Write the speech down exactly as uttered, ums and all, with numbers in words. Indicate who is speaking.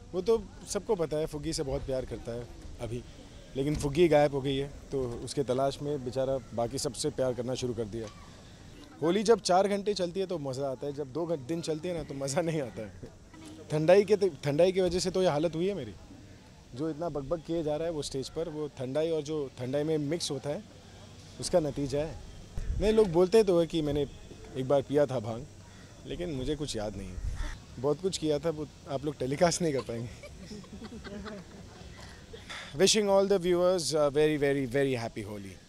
Speaker 1: वो तो सबको पता है, फुग्गी से बहुत प्यार करता है अभी, लेकिन फुग्गी गायब हो गई है तो उसके तलाश में बेचारा बाकी सबसे प्यार करना शुरू कर दिया। होली जब चार घंटे चलती है तो मज़ा आता है, जब दो दिन चलती है ना तो मज़ा नहीं आता है। ठंडाई के ठंडाई की वजह से तो ये हालत हुई है मेरी। जो इतना बकबक किए जा रहा है वो स्टेज पर, वो ठंडाई और जो ठंडाई में मिक्स होता है उसका नतीजा है। नहीं, लोग बोलते तो है कि मैंने एक बार पिया था भांग, लेकिन मुझे कुछ याद नहीं है। बहुत कुछ किया था, वो आप लोग टेलीकास्ट नहीं कर पाएंगे। Wishing all the viewers very very very happy Holi.